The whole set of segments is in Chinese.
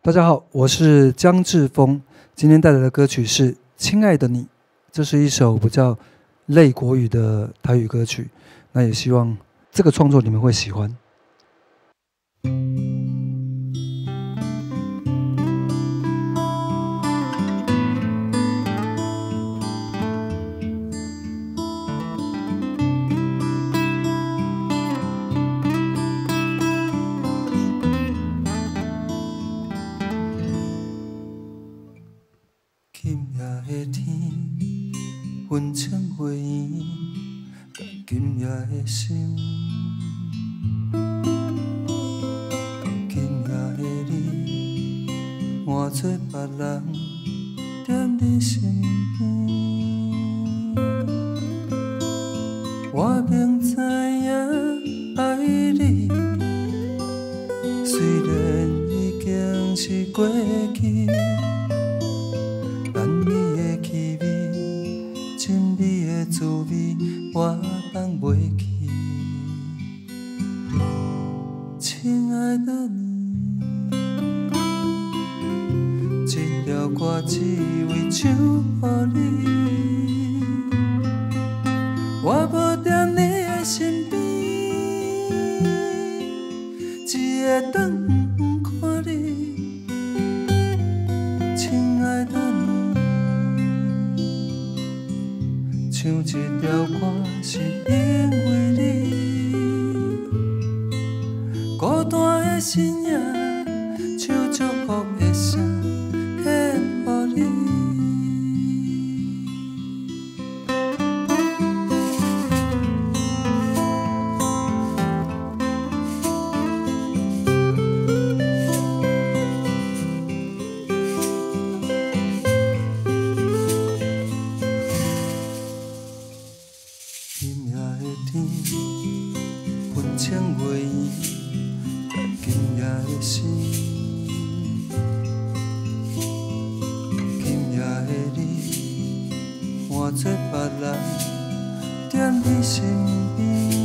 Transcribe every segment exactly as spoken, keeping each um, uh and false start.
大家好，我是江志峰，今天带来的歌曲是《亲爱的你》，这是一首比较类国语的台语歌曲，那也希望这个创作你们会喜欢。 今夜的天，云层花圆，但今夜的心，今夜的你，换做别人踮你身边。我明知影爱你，虽然已经是过去。 真美的滋味，我放袂去。亲爱的你，这条歌只为唱予你。我无在你的身边，只会等看你。亲爱的你。 唱这条歌是因为你，孤单的深夜，唱祝福的声献予你。今夜的天，云层花圆，但今夜的心，今夜的你，换做别人踮你身边。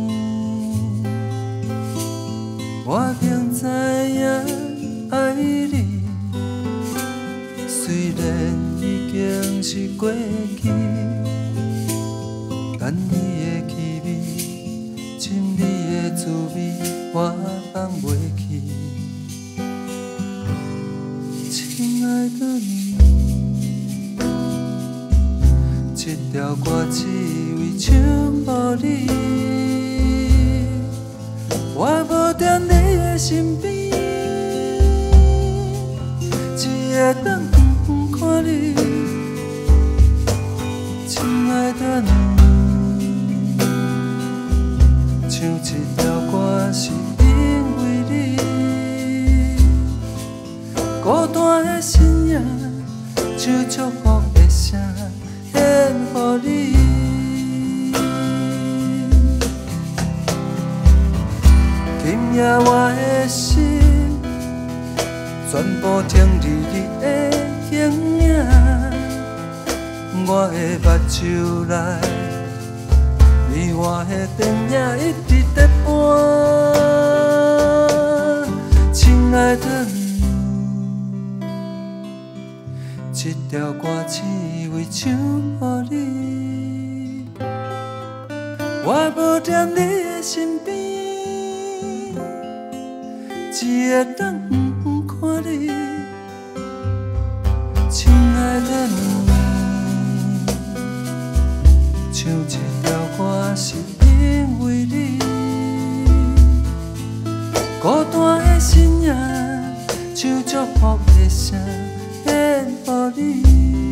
我明知影爱你，虽然已经是过去。 等你的气味，真美的滋味，我放袂去。亲爱的你，这条歌只为唱予你。我无在你的身边，只会等看你。亲爱的你。 唱这条歌是因为你，孤单的深夜，唱祝福的声献予你。今夜我的心全部停伫你的形影，我的目睭内。 你我的电影一直在播，亲爱的你，这条歌只为唱予你。我无在你的身边，只会等看你，亲爱的你。 唱这条歌是因为你，孤单的深夜，唱祝福的声献予你。